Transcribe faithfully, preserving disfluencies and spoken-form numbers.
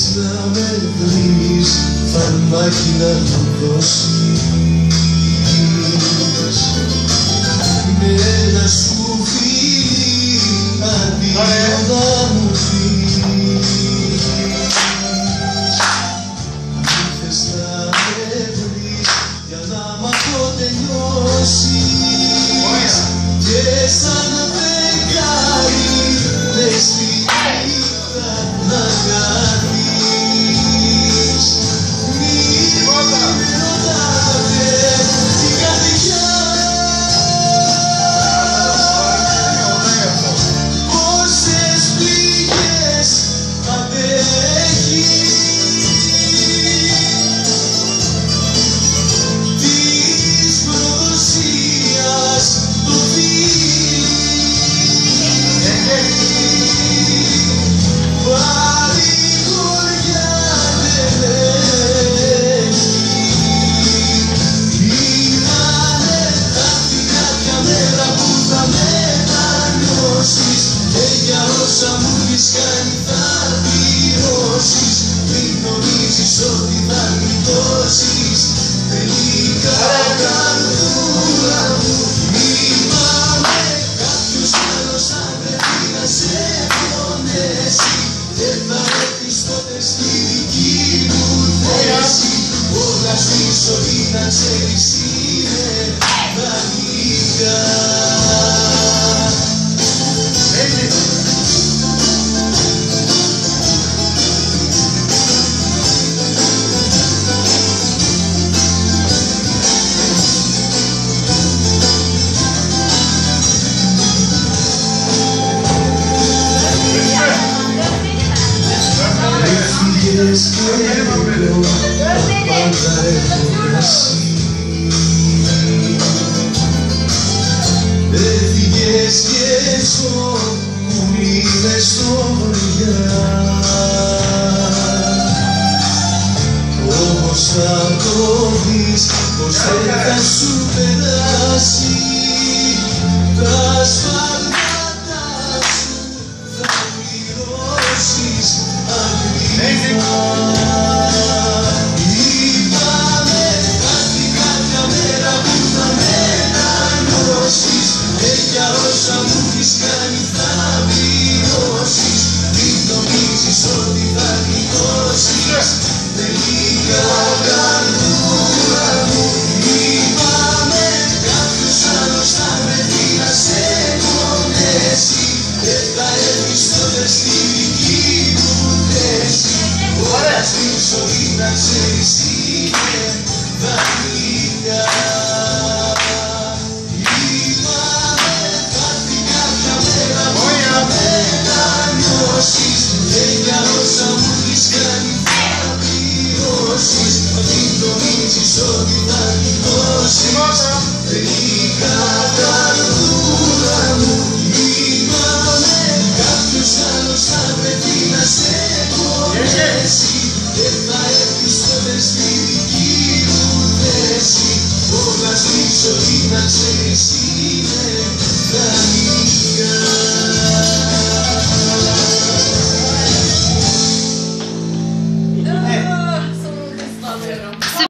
να με βρεις, φαρμάκι να μου δώσεις, με ένα σκουφί αντίο να μου πεις. Ήρθες να με βρεις για να μ' αποτελειώσεις και σαν φεγγάρι μες στη νύχτα να κάνεις. Μη ρωτάτε την καρδιά πόσες πληγές αντέχει, της προδοσίας το φίλι παρηγοριά δεν έχει. Ήτανε τα φυγάτια μέρα που θα μετανιώσεις και για όσα μου έχεις κάνει θα πληρώσεις. Μην νομίζεις ότι θα γλιτώσεις τελικά καρδούλα μου. Θυμάμαι κάποιος άλλος αν πρέπει να σε πονέσει και θα έρθεις τότε στη δική μου θέση. Όλα στη ζωή να ξέρεις είναι δανεικά. Έφυγες και εγώ τα πάντα έχω χάσει. Έφυγες και ζω που είμαι στο βορειά, όμως θα το δεις πως δεν θα σου περάσει.